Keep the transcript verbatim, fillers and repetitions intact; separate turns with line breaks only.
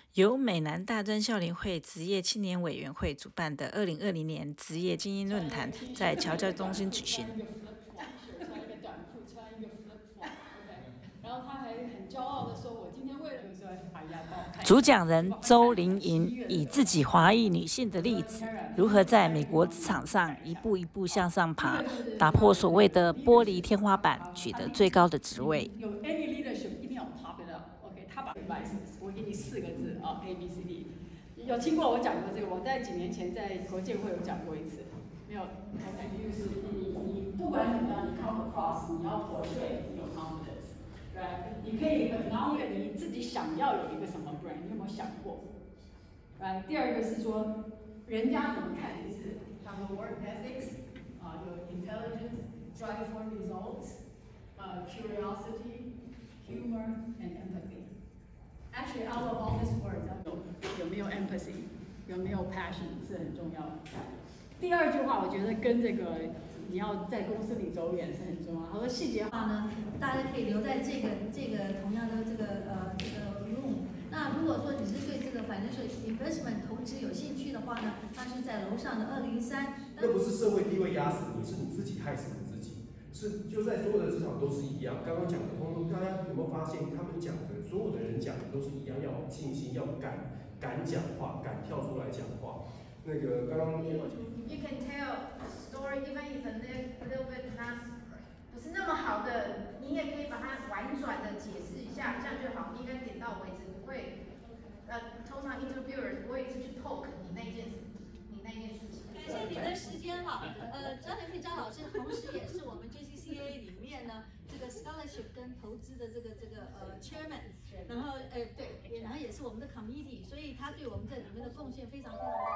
由美南大专校联会职业青年委员会主办的二零二零年职业精英论坛在侨教中心举行。
穿一个 flip flop 袖，穿一个短裤，穿一个 flip flop，OK。然后他还很骄傲的说：“我今天为了说，哎呀，帮我看。”
主讲人周玲莹以自己华裔女性的例子，如何在美国职场上一步一步向上爬，打破所谓的玻璃天花板，取得最高的职位。
有 any leadership 一定要 pop it up，OK？ 他把 advices， 我给你四个字啊 ，A B C D。有听过我讲过这个？我在几年前在国建会有讲过一次，没有 ？OK， 就是你你不管怎么样，你 come across， 你要活对，你有 confidence。Right， 你可以，然后一个你自己想要有一个什么 brand， 你有没有想过 ？Right， 第二个是说，人家怎么看你是他说 work ethics 啊，有 intelligence，drive for results， 呃 curiosity， humor and empathy。Actually, out of all these words， 有有没有 empathy， 有没有 passion 是很重要的。第二句话，我觉得跟这个你要在公司里走远是很重要。他说细节
话呢，大家可以留在这个这个同样的这个呃这个 room。那如果说你是对这个 financial investment 投资有兴趣的话呢，它是在楼上的二零三。
那不是社会地位压死你，是你自己害死你自己。是就在所有的职场都是一样。刚刚讲的，通通大家有没有发现，他们讲的所有的人讲的都是一样，要有信心，要敢敢讲话，敢跳出来讲话。那个刚刚
You can tell a story even if a little bit not 不是那么好的，你也可以把它婉转的解释一下，这样就好，你应该点到为止，不会呃，通常 interviewer 不会一直去 talk 你那件事，你那件事情。
感谢你的时间哈，呃，张连佩张老师同时也是我们 J C C A 里面呢这个 scholarship 跟投资的这个这个呃 chairman， 然后呃对，然后也是我们的 committee， 所以他对我们在里面的贡献非常非常。